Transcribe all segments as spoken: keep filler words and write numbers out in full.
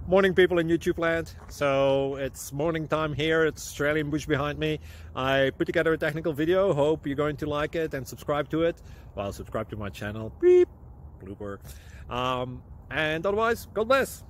Morning, people in YouTube land. So it's morning time here. It's Australian bush behind me. I put together a technical video. Hope you're going to like it and subscribe to it. Well, subscribe to my channel. Beep. Blooper. Um, and otherwise, God bless.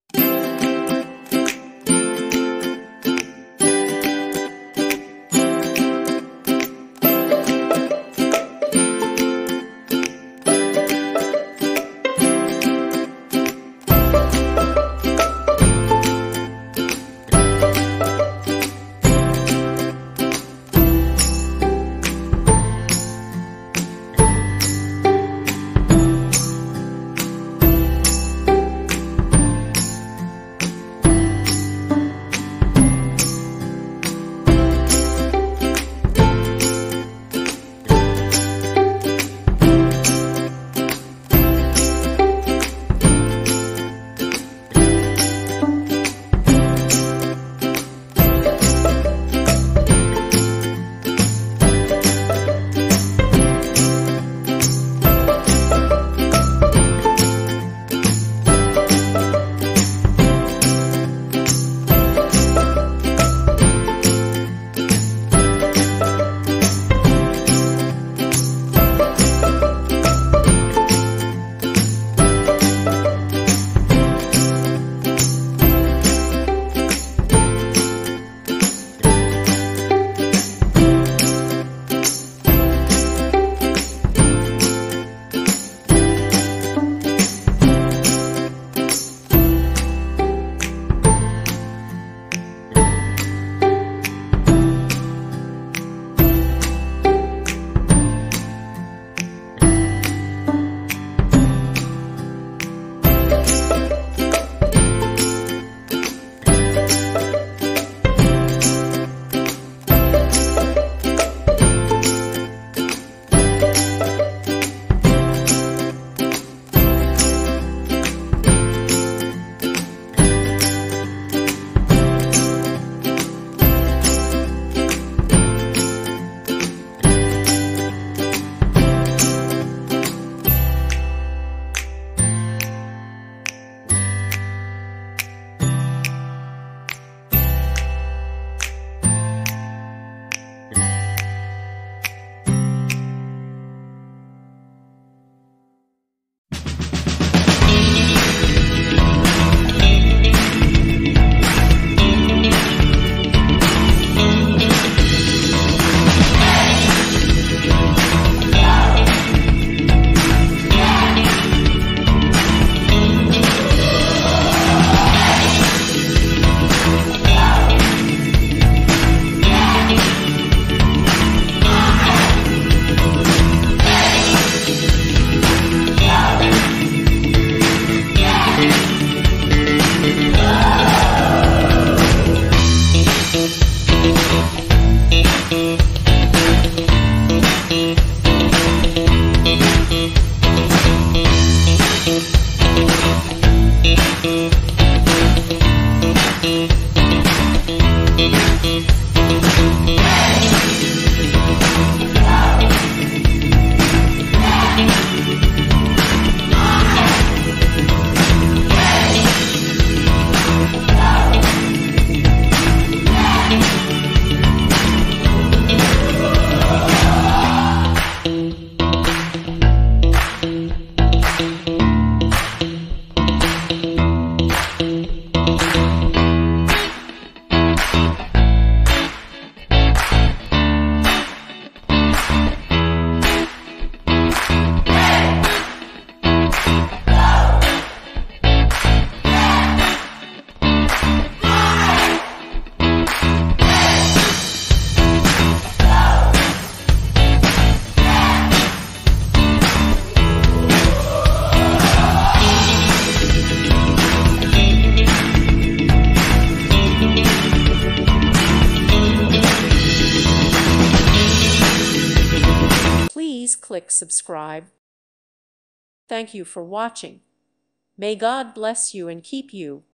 Please click subscribe. Thank you for watching. May God bless you and keep you.